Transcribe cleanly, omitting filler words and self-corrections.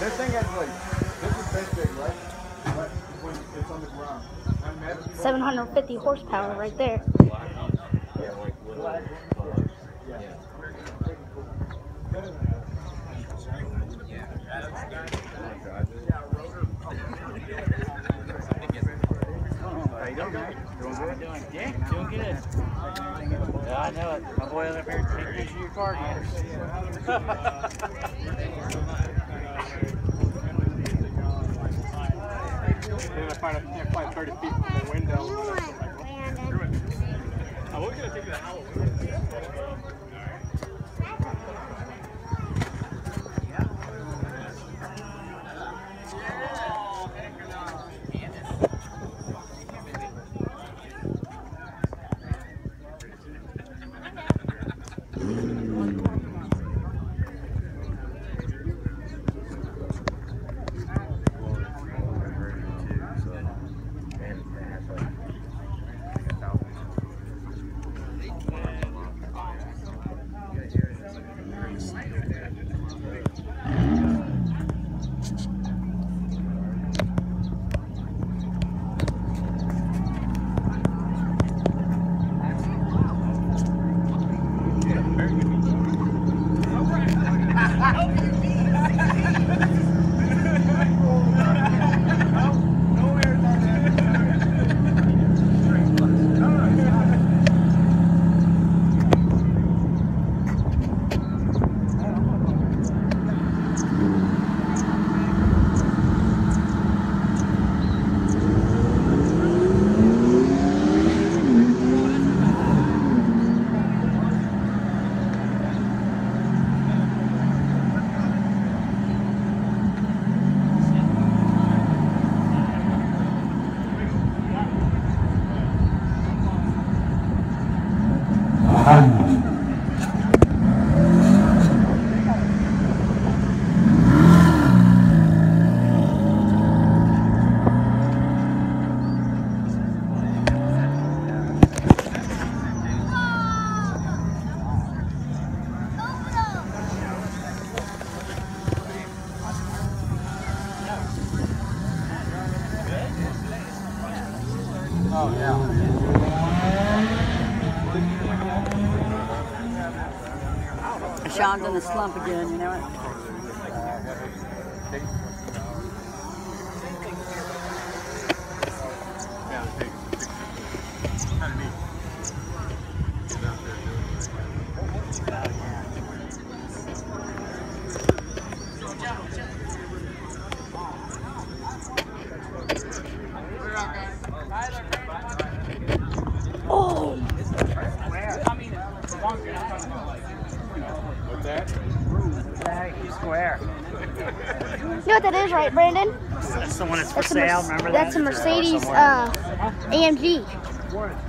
This thing has like, this is this big, right? But when it's on the ground. 750 horsepower right there. Yeah, like black. Yeah. How you doing, man? Doing good? Yeah, doing good. Yeah, I know it. My boy up here taking pictures of your car again. Then I can't find 30 feet from the window. I was going to take you to Halloween. Oh, yeah. Sean's in the slump again, you know it? Oh! What's that? Square. You know what that is, right, Brandon? That's the one that's for sale, remember that? That's a Mercedes AMG.